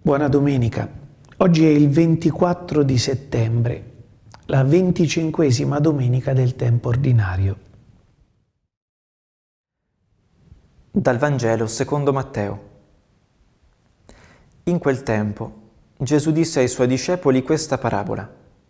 Buona domenica. Oggi è il 24 di settembre, la 25esima domenica del tempo ordinario. Dal Vangelo secondo Matteo. In quel tempo Gesù disse ai suoi discepoli questa parabola.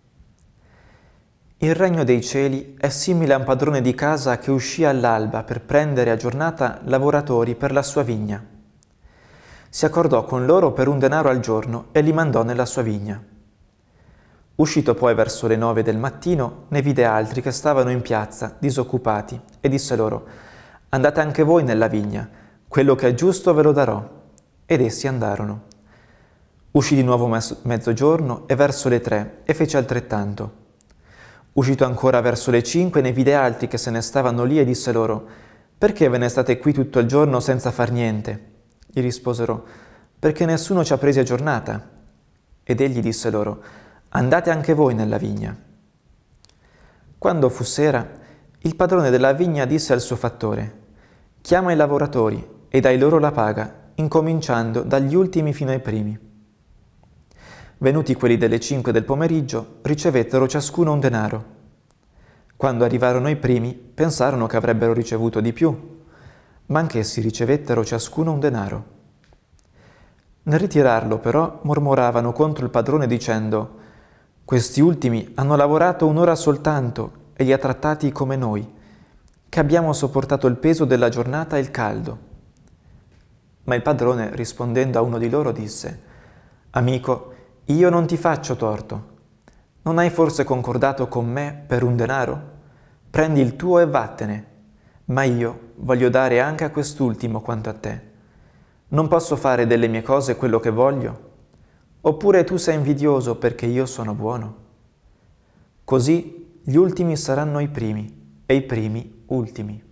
Il regno dei cieli è simile a un padrone di casa che uscì all'alba per prendere a giornata lavoratori per la sua vigna. Si accordò con loro per 1 denaro al giorno e li mandò nella sua vigna. Uscito poi verso le 9 del mattino, ne vide altri che stavano in piazza, disoccupati, e disse loro: «Andate anche voi nella vigna, quello che è giusto ve lo darò». Ed essi andarono. Uscì di nuovo mezzogiorno e verso le 3, e fece altrettanto. Uscito ancora verso le 5, ne vide altri che se ne stavano lì e disse loro: «Perché ve ne state qui tutto il giorno senza far niente?» Gli risposero: «Perché nessuno ci ha presi a giornata». Ed egli disse loro: «Andate anche voi nella vigna». Quando fu sera, il padrone della vigna disse al suo fattore: «Chiama i lavoratori e dai loro la paga, incominciando dagli ultimi fino ai primi». Venuti quelli delle 5 del pomeriggio, ricevettero ciascuno 1 denaro. Quando arrivarono i primi, pensarono che avrebbero ricevuto di più, ma anch'essi ricevettero ciascuno 1 denaro. Nel ritirarlo, però, mormoravano contro il padrone dicendo: «Questi ultimi hanno lavorato 1 ora soltanto e li ha trattati come noi, che abbiamo sopportato il peso della giornata e il caldo». Ma il padrone, rispondendo a uno di loro, disse: «Amico, io non ti faccio torto. Non hai forse concordato con me per 1 denaro? Prendi il tuo e vattene. Ma io voglio dare anche a quest'ultimo quanto a te. Non posso fare delle mie cose quello che voglio? Oppure tu sei invidioso perché io sono buono? Così gli ultimi saranno i primi e i primi ultimi».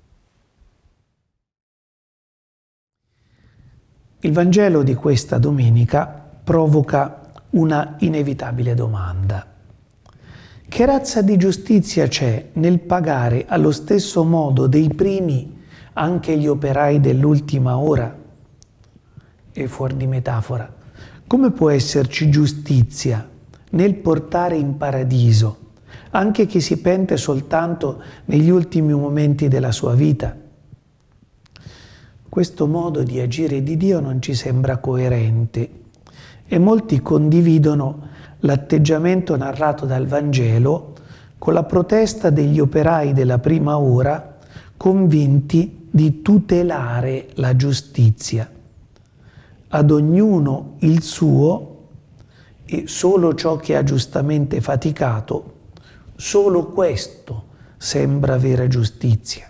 Il Vangelo di questa domenica provoca una inevitabile domanda. Che razza di giustizia c'è nel pagare allo stesso modo dei primi anche gli operai dell'ultima ora? E fuori di metafora, come può esserci giustizia nel portare in paradiso anche chi si pente soltanto negli ultimi momenti della sua vita? Questo modo di agire di Dio non ci sembra coerente e molti condividono l'atteggiamento narrato dal Vangelo con la protesta degli operai della prima ora convinti di tutelare la giustizia. Ad ognuno il suo e solo ciò che ha giustamente faticato, solo questo sembra vera giustizia.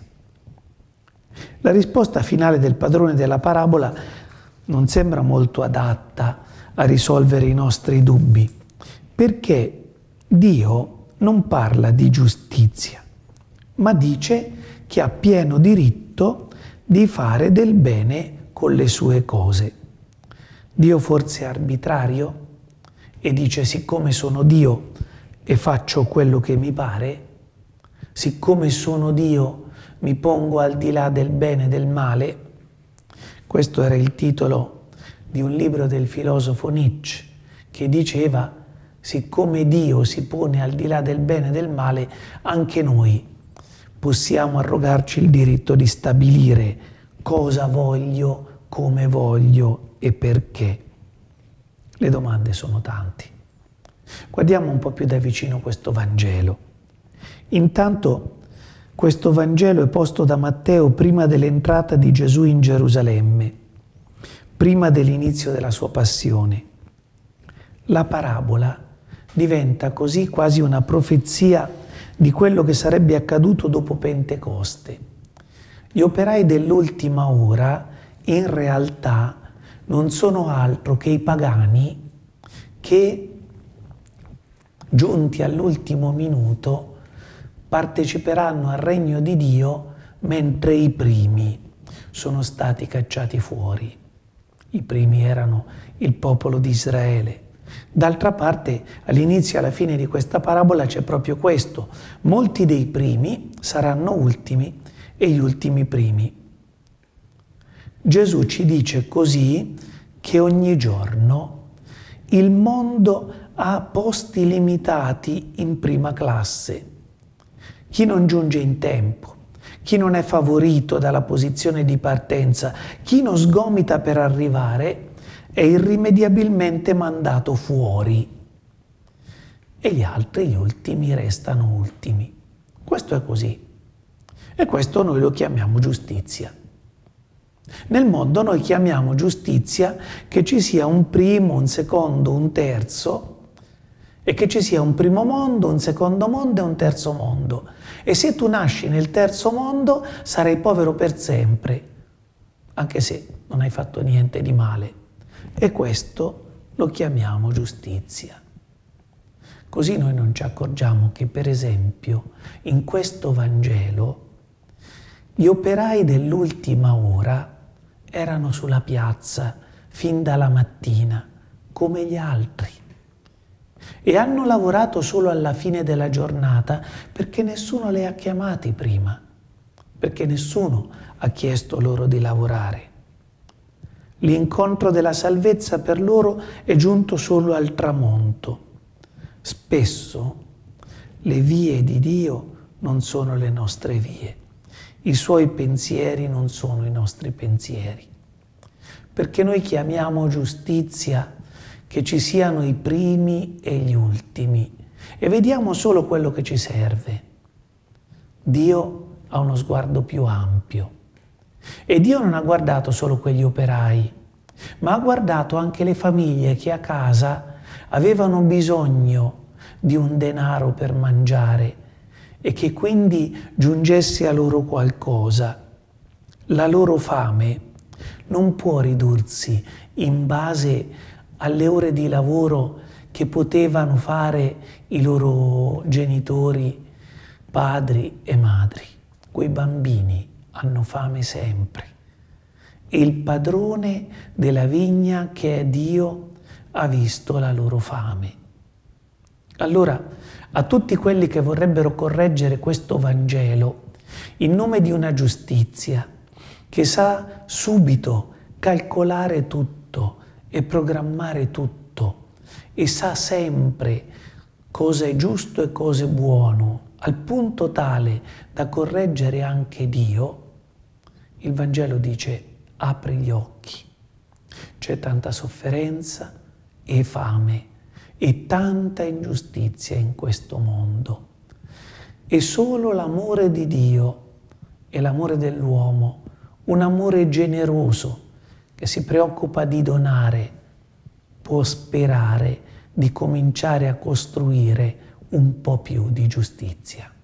La risposta finale del padrone della parabola non sembra molto adatta a risolvere i nostri dubbi, perché Dio non parla di giustizia, ma dice che ha pieno diritto di fare del bene con le sue cose. Dio forse è arbitrario e dice: siccome sono Dio e faccio quello che mi pare, siccome sono Dio mi pongo al di là del bene e del male? Questo era il titolo di un libro del filosofo Nietzsche, che diceva: siccome Dio si pone al di là del bene e del male, anche noi possiamo arrogarci il diritto di stabilire cosa voglio, come voglio e perché. Le domande sono tante. Guardiamo un po' più da vicino questo Vangelo. Intanto, questo Vangelo è posto da Matteo prima dell'entrata di Gesù in Gerusalemme, prima dell'inizio della sua passione. La parabola diventa così quasi una profezia di quello che sarebbe accaduto dopo Pentecoste. Gli operai dell'ultima ora in realtà non sono altro che i pagani che, giunti all'ultimo minuto, parteciperanno al regno di Dio mentre i primi sono stati cacciati fuori. I primi erano il popolo di Israele. D'altra parte, all'inizio e alla fine di questa parabola c'è proprio questo: molti dei primi saranno ultimi e gli ultimi primi. Gesù ci dice così che ogni giorno il mondo ha posti limitati in prima classe. Chi non giunge in tempo, chi non è favorito dalla posizione di partenza, chi non sgomita per arrivare, è irrimediabilmente mandato fuori. E gli altri, gli ultimi, restano ultimi. Questo è così. E questo noi lo chiamiamo giustizia. Nel mondo noi chiamiamo giustizia che ci sia un primo, un secondo, un terzo, e che ci sia un primo mondo, un secondo mondo e un terzo mondo. E se tu nasci nel terzo mondo sarai povero per sempre, anche se non hai fatto niente di male. E questo lo chiamiamo giustizia. Così noi non ci accorgiamo che, per esempio, in questo Vangelo gli operai dell'ultima ora erano sulla piazza fin dalla mattina, come gli altri, e hanno lavorato solo alla fine della giornata perché nessuno li ha chiamati prima, perché nessuno ha chiesto loro di lavorare. L'incontro della salvezza per loro è giunto solo al tramonto. Spesso le vie di Dio non sono le nostre vie, i suoi pensieri non sono i nostri pensieri, perché noi chiamiamo giustizia che ci siano i primi e gli ultimi e vediamo solo quello che ci serve. Dio ha uno sguardo più ampio e Dio non ha guardato solo quegli operai, ma ha guardato anche le famiglie che a casa avevano bisogno di un denaro per mangiare e che quindi giungesse a loro qualcosa. La loro fame non può ridursi in base alle ore di lavoro che potevano fare i loro genitori, padri e madri. Quei bambini hanno fame sempre. E il padrone della vigna, che è Dio, ha visto la loro fame. Allora, a tutti quelli che vorrebbero correggere questo Vangelo, in nome di una giustizia che sa subito calcolare tutto e programmare tutto e sa sempre cosa è giusto e cosa è buono, al punto tale da correggere anche Dio, il Vangelo dice: apri gli occhi. C'è tanta sofferenza e fame e tanta ingiustizia in questo mondo. E solo l'amore di Dio e l'amore dell'uomo, un amore generoso che si preoccupa di donare, può sperare di cominciare a costruire un po' più di giustizia.